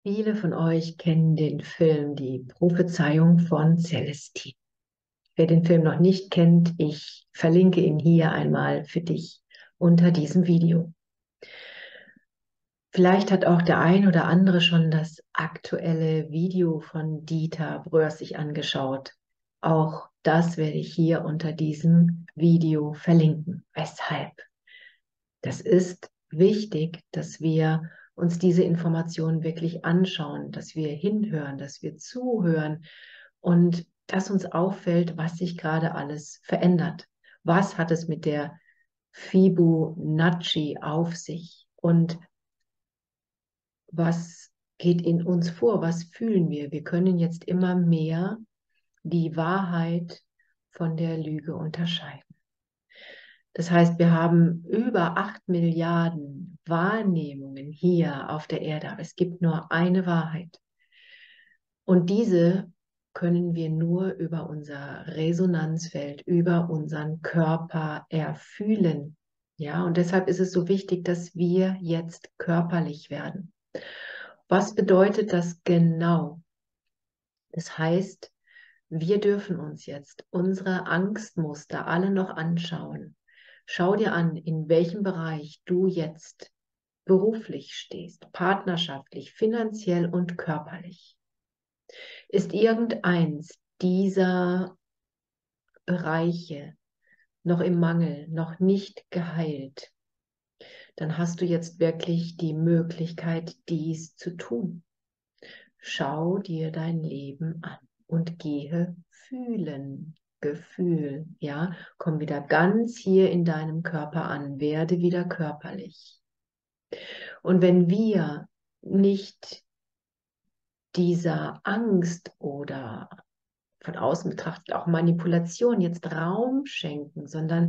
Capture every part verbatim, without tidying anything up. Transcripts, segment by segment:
Viele von euch kennen den Film Die Prophezeiung von Celestine. Wer den Film noch nicht kennt, ich verlinke ihn hier einmal für dich unter diesem Video. Vielleicht hat auch der ein oder andere schon das aktuelle Video von Dieter Bröers sich angeschaut. Auch das werde ich hier unter diesem Video verlinken. Weshalb? Das ist wichtig, dass wir uns diese Informationen wirklich anschauen, dass wir hinhören, dass wir zuhören und dass uns auffällt, was sich gerade alles verändert. Was hat es mit der Fibonacci auf sich und was geht in uns vor? Was fühlen wir? Wir können jetzt immer mehr die Wahrheit von der Lüge unterscheiden. Das heißt, wir haben über acht Milliarden Wahrnehmungen hier auf der Erde, aber es gibt nur eine Wahrheit. Und diese können wir nur über unser Resonanzfeld, über unseren Körper erfühlen. Ja, und deshalb ist es so wichtig, dass wir jetzt körperlich werden. Was bedeutet das genau? Das heißt, wir dürfen uns jetzt unsere Angstmuster alle noch anschauen. Schau dir an, in welchem Bereich du jetzt beruflich stehst, partnerschaftlich, finanziell und körperlich. Ist irgendeins dieser Bereiche noch im Mangel, noch nicht geheilt, dann hast du jetzt wirklich die Möglichkeit, dies zu tun. Schau dir dein Leben an und gehe fühlen. Gefühl, ja, komm wieder ganz hier in deinem Körper an, werde wieder körperlich. Und wenn wir nicht dieser Angst oder von außen betrachtet auch Manipulation jetzt Raum schenken, sondern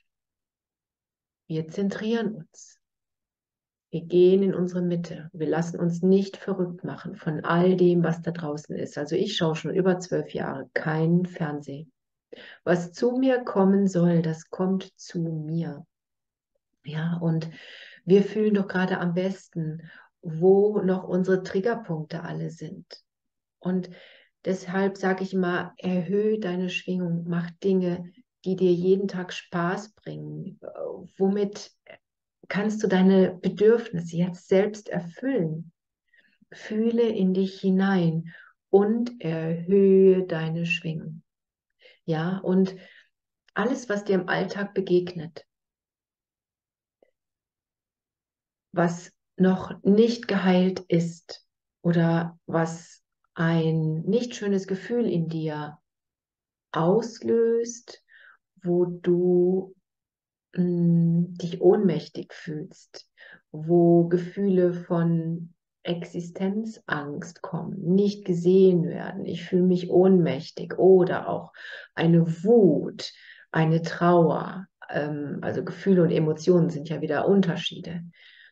wir zentrieren uns. Wir gehen in unsere Mitte. Wir lassen uns nicht verrückt machen von all dem, was da draußen ist. Also ich schaue schon über zwölf Jahre kein Fernsehen. Was zu mir kommen soll, das kommt zu mir. Ja, und wir fühlen doch gerade am besten, wo noch unsere Triggerpunkte alle sind. Und deshalb sage ich immer, erhöhe deine Schwingung, mach Dinge, die dir jeden Tag Spaß bringen. Womit kannst du deine Bedürfnisse jetzt selbst erfüllen? Fühle in dich hinein und erhöhe deine Schwingung. Ja, und alles, was dir im Alltag begegnet, was noch nicht geheilt ist oder was ein nicht schönes Gefühl in dir auslöst, wo du mh, dich ohnmächtig fühlst, wo Gefühle von Existenzangst kommen, nicht gesehen werden, ich fühle mich ohnmächtig oder auch eine Wut, eine Trauer, ähm, also Gefühle und Emotionen sind ja wieder Unterschiede.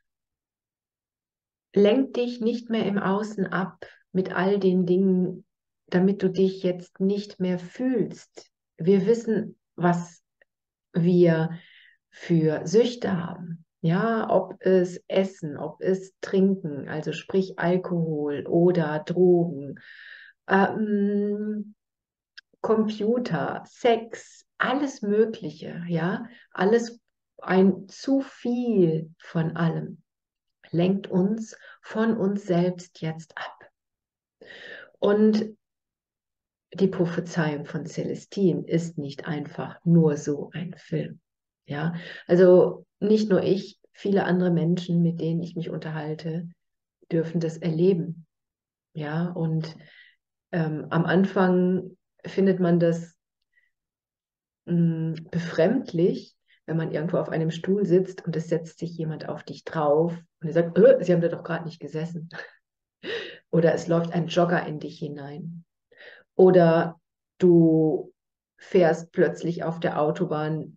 Lenk dich nicht mehr im Außen ab mit all den Dingen, damit du dich jetzt nicht mehr fühlst. Wir wissen, was wir für Süchte haben. Ja, ob es Essen, ob es Trinken, also sprich Alkohol oder Drogen, ähm, Computer, Sex, alles Mögliche, ja, alles ein zu viel von allem lenkt uns von uns selbst jetzt ab. Und die Prophezeiung von Celestine ist nicht einfach nur so ein Film. Ja, also nicht nur ich, viele andere Menschen, mit denen ich mich unterhalte, dürfen das erleben. Ja, und ähm, am Anfang findet man das mh, befremdlich, wenn man irgendwo auf einem Stuhl sitzt und es setzt sich jemand auf dich drauf und er sagt, äh, Sie haben da doch gerade nicht gesessen. Oder es läuft ein Jogger in dich hinein. Oder du fährst plötzlich auf der Autobahn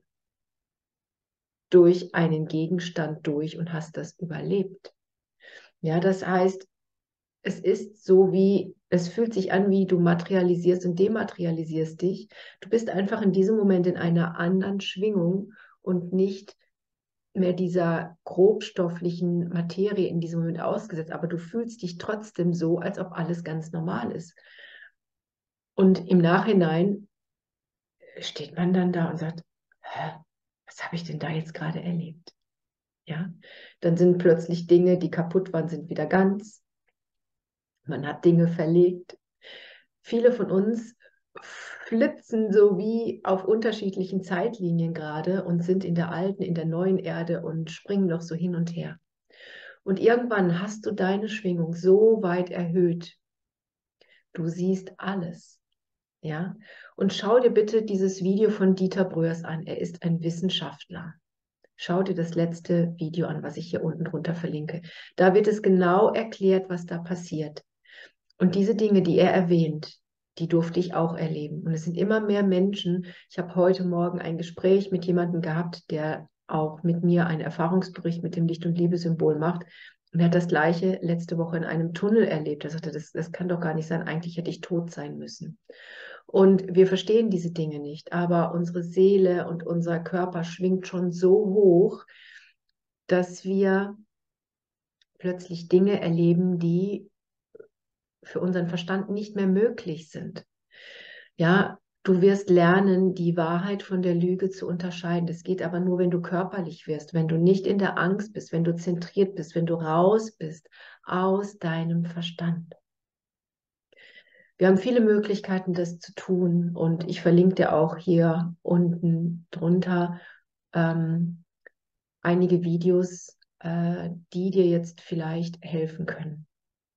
durch einen Gegenstand durch und hast das überlebt. Ja, das heißt, es ist so wie, es fühlt sich an, wie du materialisierst und dematerialisierst dich. Du bist einfach in diesem Moment in einer anderen Schwingung und nicht mehr dieser grobstofflichen Materie in diesem Moment ausgesetzt, aber du fühlst dich trotzdem so, als ob alles ganz normal ist. Und im Nachhinein steht man dann da und sagt, hä, was habe ich denn da jetzt gerade erlebt? Ja, dann sind plötzlich Dinge, die kaputt waren, sind wieder ganz. Man hat Dinge verlegt. Viele von uns flitzen so wie auf unterschiedlichen Zeitlinien gerade und sind in der alten, in der neuen Erde und springen noch so hin und her. Und irgendwann hast du deine Schwingung so weit erhöht. Du siehst alles. Ja? Und schau dir bitte dieses Video von Dieter Bröers an. Er ist ein Wissenschaftler. Schau dir das letzte Video an, was ich hier unten drunter verlinke. Da wird es genau erklärt, was da passiert. Und diese Dinge, die er erwähnt, die durfte ich auch erleben. Und es sind immer mehr Menschen. Ich habe heute Morgen ein Gespräch mit jemandem gehabt, der auch mit mir einen Erfahrungsbericht mit dem Licht- und Liebe-Symbol macht. Und er hat das Gleiche letzte Woche in einem Tunnel erlebt. Er sagte, das, das kann doch gar nicht sein. Eigentlich hätte ich tot sein müssen. Und wir verstehen diese Dinge nicht. Aber unsere Seele und unser Körper schwingt schon so hoch, dass wir plötzlich Dinge erleben, die für unseren Verstand nicht mehr möglich sind. Ja, du wirst lernen, die Wahrheit von der Lüge zu unterscheiden. Das geht aber nur, wenn du körperlich wirst, wenn du nicht in der Angst bist, wenn du zentriert bist, wenn du raus bist aus deinem Verstand. Wir haben viele Möglichkeiten, das zu tun, und ich verlinke dir auch hier unten drunter ähm, einige Videos, äh, die dir jetzt vielleicht helfen können.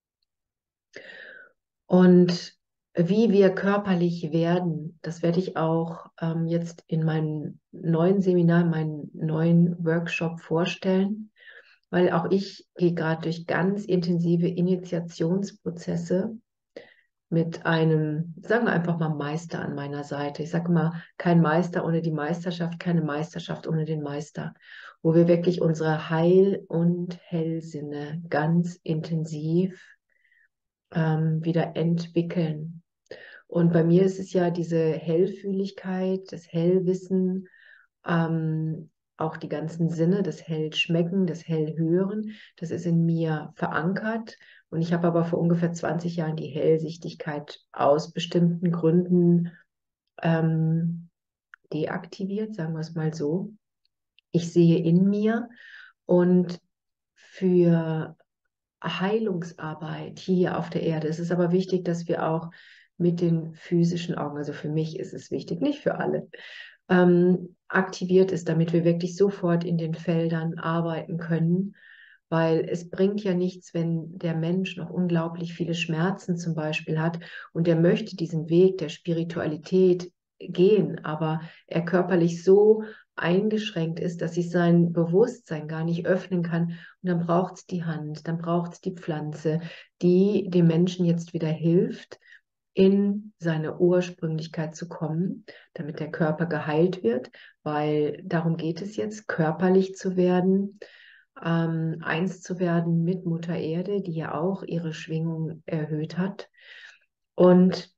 Und wie wir körperlich werden, das werde ich auch ähm, jetzt in meinem neuen Seminar, meinen neuen Workshop vorstellen, weil auch ich gehe gerade durch ganz intensive Initiationsprozesse mit einem, sagen wir einfach mal, Meister an meiner Seite. Ich sage mal, kein Meister ohne die Meisterschaft, keine Meisterschaft ohne den Meister, wo wir wirklich unsere Heil- und Hellsinne ganz intensiv ähm, wieder entwickeln. Und bei mir ist es ja diese Hellfühligkeit, das Hellwissen, ähm, auch die ganzen Sinne, das Hellschmecken, das Hellhören, das ist in mir verankert. Und ich habe aber vor ungefähr zwanzig Jahren die Hellsichtigkeit aus bestimmten Gründen ähm, deaktiviert, sagen wir es mal so. Ich sehe in mir, und für Heilungsarbeit hier auf der Erde. Es ist aber wichtig, dass wir auch mit den physischen Augen, also für mich ist es wichtig, nicht für alle, ähm, aktiviert ist, damit wir wirklich sofort in den Feldern arbeiten können, weil es bringt ja nichts, wenn der Mensch noch unglaublich viele Schmerzen zum Beispiel hat und er möchte diesen Weg der Spiritualität gehen, aber er körperlich so eingeschränkt ist, dass sich sein Bewusstsein gar nicht öffnen kann. Und dann braucht es die Hand, dann braucht es die Pflanze, die dem Menschen jetzt wieder hilft, in seine Ursprünglichkeit zu kommen, damit der Körper geheilt wird, weil darum geht es jetzt, körperlich zu werden, ähm, eins zu werden mit Mutter Erde, die ja auch ihre Schwingung erhöht hat. Und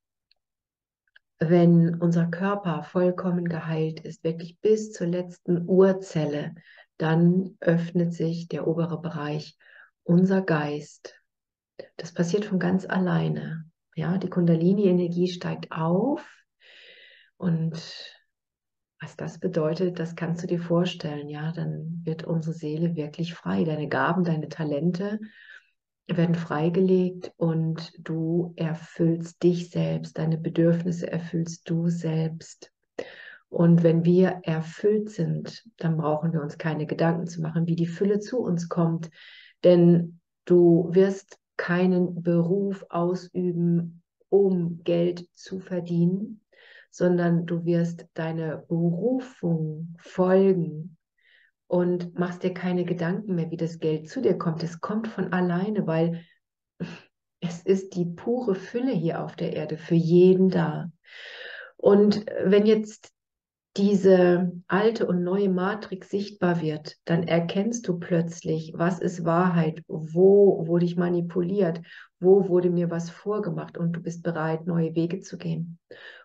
wenn unser Körper vollkommen geheilt ist, wirklich bis zur letzten Urzelle, dann öffnet sich der obere Bereich, unser Geist. Das passiert von ganz alleine. Ja, die Kundalini-Energie steigt auf, und was das bedeutet, das kannst du dir vorstellen. Ja, dann wird unsere Seele wirklich frei. Deine Gaben, deine Talente werden freigelegt und du erfüllst dich selbst. Deine Bedürfnisse erfüllst du selbst. Und wenn wir erfüllt sind, dann brauchen wir uns keine Gedanken zu machen, wie die Fülle zu uns kommt. Denn du wirst keinen Beruf ausüben, um Geld zu verdienen, sondern du wirst deine Berufung folgen und machst dir keine Gedanken mehr, wie das Geld zu dir kommt. Es kommt von alleine, weil es ist die pure Fülle hier auf der Erde für jeden da. Und wenn jetzt diese alte und neue Matrix sichtbar wird, dann erkennst du plötzlich, was ist Wahrheit, wo wurde ich manipuliert, wo wurde mir was vorgemacht, und du bist bereit, neue Wege zu gehen.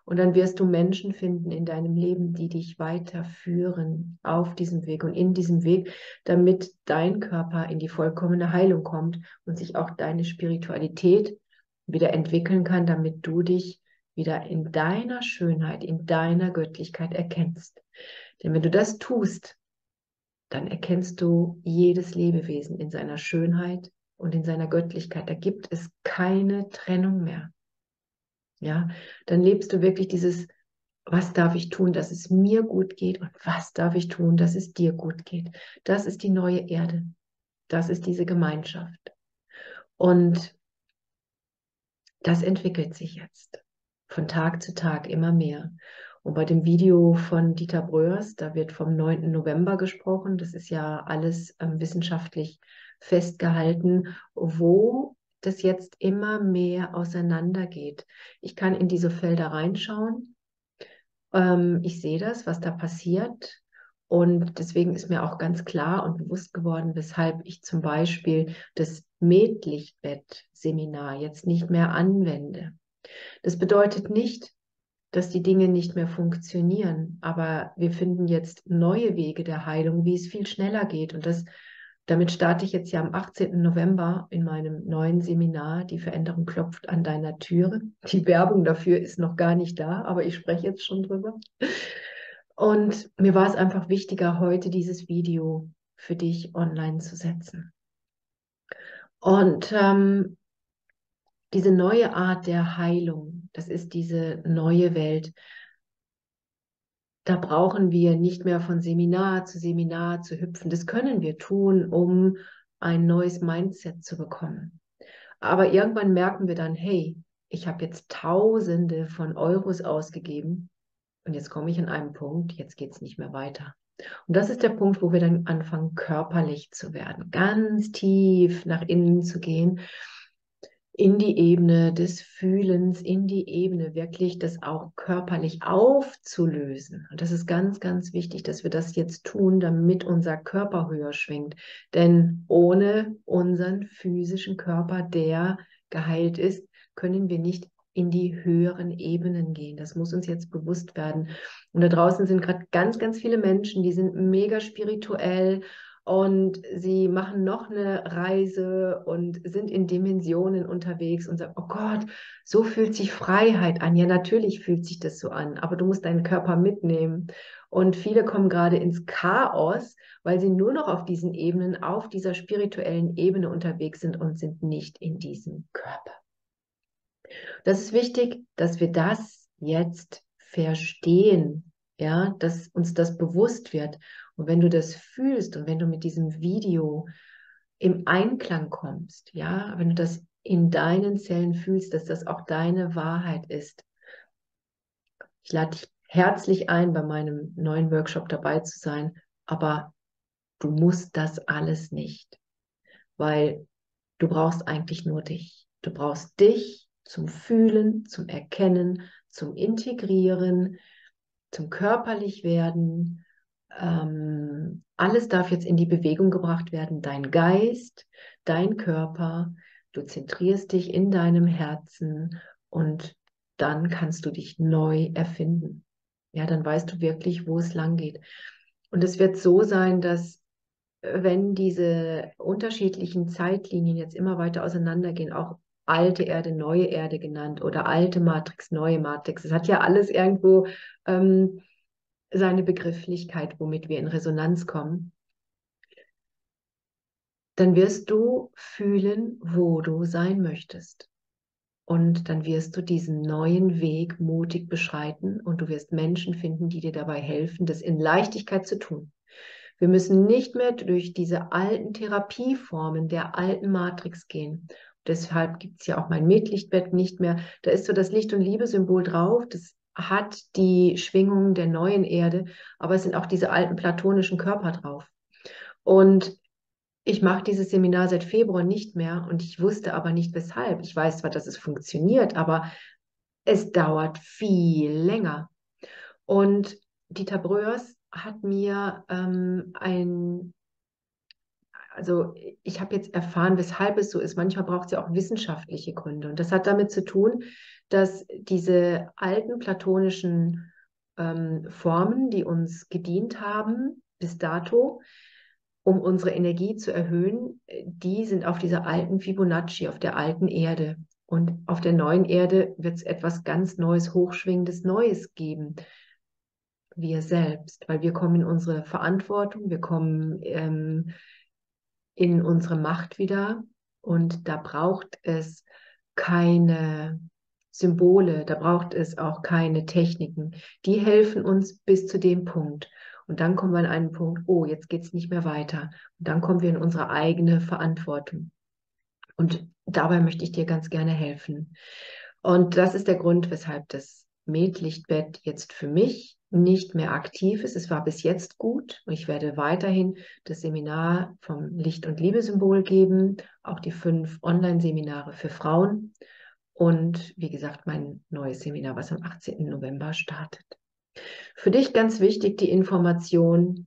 Und dann wirst du Menschen finden in deinem Leben, die dich weiterführen auf diesem Weg und in diesem Weg, damit dein Körper in die vollkommene Heilung kommt und sich auch deine Spiritualität wieder entwickeln kann, damit du dich wieder in deiner Schönheit, in deiner Göttlichkeit erkennst. Denn wenn du das tust, dann erkennst du jedes Lebewesen in seiner Schönheit und in seiner Göttlichkeit. Da gibt es keine Trennung mehr. Ja, dann lebst du wirklich dieses, was darf ich tun, dass es mir gut geht und was darf ich tun, dass es dir gut geht. Das ist die neue Erde. Das ist diese Gemeinschaft. Und das entwickelt sich jetzt von Tag zu Tag immer mehr. Und bei dem Video von Dieter Bröers, da wird vom neunten November gesprochen, das ist ja alles ähm, wissenschaftlich festgehalten, wo das jetzt immer mehr auseinandergeht. Ich kann in diese Felder reinschauen. Ähm, ich sehe das, was da passiert. Und deswegen ist mir auch ganz klar und bewusst geworden, weshalb ich zum Beispiel das Medlichtbett-Seminar jetzt nicht mehr anwende. Das bedeutet nicht, dass die Dinge nicht mehr funktionieren, aber wir finden jetzt neue Wege der Heilung, wie es viel schneller geht. Und das, damit starte ich jetzt ja am achtzehnten November in meinem neuen Seminar. Die Veränderung klopft an deiner Türe. Die Werbung dafür ist noch gar nicht da, aber ich spreche jetzt schon drüber. Und mir war es einfach wichtiger, heute dieses Video für dich online zu setzen. Und ähm, diese neue Art der Heilung, das ist diese neue Welt. Da brauchen wir nicht mehr von Seminar zu Seminar zu hüpfen. Das können wir tun, um ein neues Mindset zu bekommen. Aber irgendwann merken wir dann, hey, ich habe jetzt Tausende von Euros ausgegeben und jetzt komme ich an einen Punkt, jetzt geht es nicht mehr weiter. Und das ist der Punkt, wo wir dann anfangen, körperlich zu werden, ganz tief nach innen zu gehen, in die Ebene des Fühlens, in die Ebene wirklich das auch körperlich aufzulösen. Und das ist ganz, ganz wichtig, dass wir das jetzt tun, damit unser Körper höher schwingt. Denn ohne unseren physischen Körper, der geheilt ist, können wir nicht in die höheren Ebenen gehen. Das muss uns jetzt bewusst werden. Und da draußen sind gerade ganz, ganz viele Menschen, die sind mega spirituell und sie machen noch eine Reise und sind in Dimensionen unterwegs und sagen, oh Gott, so fühlt sich Freiheit an. Ja, natürlich fühlt sich das so an, aber du musst deinen Körper mitnehmen. Und viele kommen gerade ins Chaos, weil sie nur noch auf diesen Ebenen, auf dieser spirituellen Ebene unterwegs sind und sind nicht in diesem Körper. Das ist wichtig, dass wir das jetzt verstehen, ja, dass uns das bewusst wird. Und wenn du das fühlst und wenn du mit diesem Video im Einklang kommst, ja, wenn du das in deinen Zellen fühlst, dass das auch deine Wahrheit ist. Ich lade dich herzlich ein, bei meinem neuen Workshop dabei zu sein, aber du musst das alles nicht, weil du brauchst eigentlich nur dich. Du brauchst dich zum Fühlen, zum Erkennen, zum Integrieren, zum körperlich werden. Ähm, alles darf jetzt in die Bewegung gebracht werden. Dein Geist, dein Körper. Du zentrierst dich in deinem Herzen und dann kannst du dich neu erfinden. Ja, dann weißt du wirklich, wo es lang geht. Und es wird so sein, dass wenn diese unterschiedlichen Zeitlinien jetzt immer weiter auseinandergehen, auch alte Erde, neue Erde genannt oder alte Matrix, neue Matrix, es hat ja alles irgendwo ähm, seine Begrifflichkeit, womit wir in Resonanz kommen, dann wirst du fühlen, wo du sein möchtest. Und dann wirst du diesen neuen Weg mutig beschreiten und du wirst Menschen finden, die dir dabei helfen, das in Leichtigkeit zu tun. Wir müssen nicht mehr durch diese alten Therapieformen der alten Matrix gehen. Deshalb gibt es ja auch mein Medlichtbett nicht mehr. Da ist so das Licht- und Liebe-Symbol drauf. Das hat die Schwingung der neuen Erde, aber es sind auch diese alten platonischen Körper drauf. Und ich mache dieses Seminar seit Februar nicht mehr und ich wusste aber nicht weshalb. Ich weiß zwar, dass es funktioniert, aber es dauert viel länger. Und Dieter Bröers hat mir ähm, ein, also ich habe jetzt erfahren, weshalb es so ist. Manchmal braucht es ja auch wissenschaftliche Gründe. Und das hat damit zu tun, dass diese alten platonischen ähm, Formen, die uns gedient haben bis dato, um unsere Energie zu erhöhen, die sind auf dieser alten Fibonacci, auf der alten Erde. Und auf der neuen Erde wird es etwas ganz Neues, Hochschwingendes Neues geben. Wir selbst, weil wir kommen in unsere Verantwortung, wir kommen ähm, in unsere Macht wieder und da braucht es keine Symbole, da braucht es auch keine Techniken. Die helfen uns bis zu dem Punkt. Und dann kommen wir an einen Punkt, oh, jetzt geht es nicht mehr weiter. Und dann kommen wir in unsere eigene Verantwortung. Und dabei möchte ich dir ganz gerne helfen. Und das ist der Grund, weshalb das Medlichtbett jetzt für mich nicht mehr aktiv ist. Es war bis jetzt gut und ich werde weiterhin das Seminar vom Licht- und Liebe-Symbol geben, auch die fünf Online-Seminare für Frauen und wie gesagt mein neues Seminar, was am achtzehnten November startet. Für dich ganz wichtig die Information: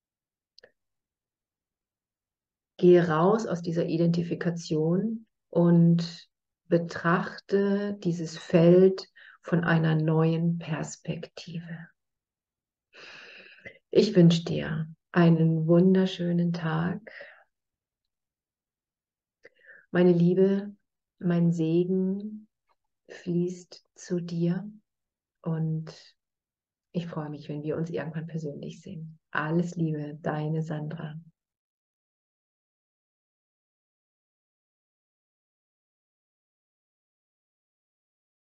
Gehe raus aus dieser Identifikation und betrachte dieses Feld von einer neuen Perspektive. Ich wünsche dir einen wunderschönen Tag. Meine Liebe, mein Segen fließt zu dir und ich freue mich, wenn wir uns irgendwann persönlich sehen. Alles Liebe, deine Sandra.